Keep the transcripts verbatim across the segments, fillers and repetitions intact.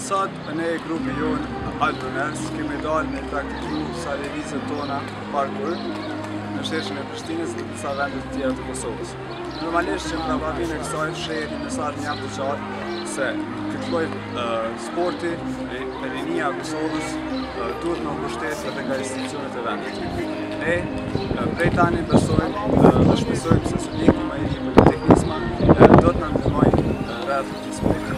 Sot ne grupi jonë Albuners kemi dalë me praktiku sa levizet tona parkur në shershin e Prishtinës dhe disa vende të tjera të Kosovës. Normalisht që nga pavime e kësaj fshehri mesazh mjaft të qartë se këtë lloj uh, sporti e rinia e Kosovës uh, duhet në mbështetë edhe nga institucionet e vendit. Ne uh, prej tani besojmë uh, dhe shpresojmë se subjekti më i ri Politeknisma uh, do të na ndihmojë uh, rreth këtij sporti.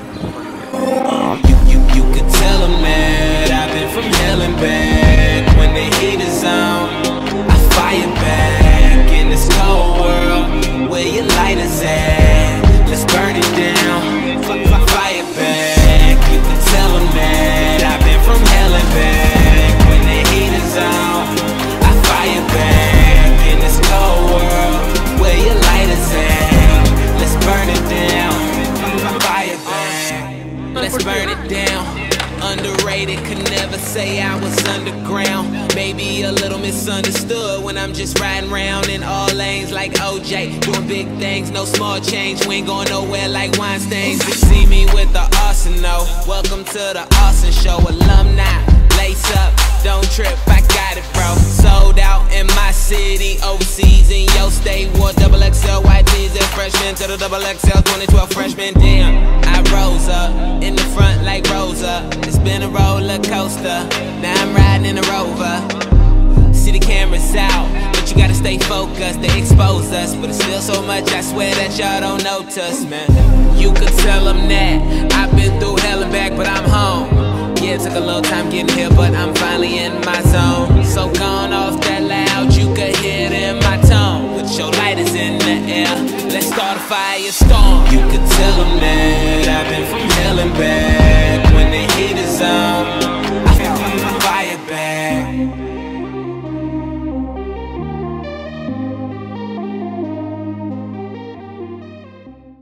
You, you, you could tell them that I've been from hell and back. When the heat is on, I fire back. In this cold world, where your lighters at? Let's burn it down, F f fire back. You could tell them that I've been from hell and back. When the heat is on, I fire back. In this cold world, where your lighters at? Let's burn it down, F fire back. Let's burn it down. Underrated, could never say I was underground. Maybe a little misunderstood when I'm just riding around in all lanes like O J. Doing big things, no small change. We ain't going nowhere like Weinstein. You see me with the arsenal. Welcome to the Austin Show. Alumni, lace up, don't trip, I got it, bro. Sold out in my city, overseas in your state. Wore double X L white tees and freshmen to the double X L twenty twelve freshman. Damn, I rose up in the front like Rosa. It's been a roller coaster. Now I'm riding in a Rover. See the cameras out, but you gotta stay focused. They expose us, but it's still so much I swear that y'all don't notice, man. You could tell them that I've been through hell and back, but I'm home. Yeah, it took a little time getting here, but I'm finally in my zone. So gone off that loud, you could hear it in my tone. Put your lighters in the air, let's start a firestorm. You could tell them that I've been from hell and back. When the heat is on,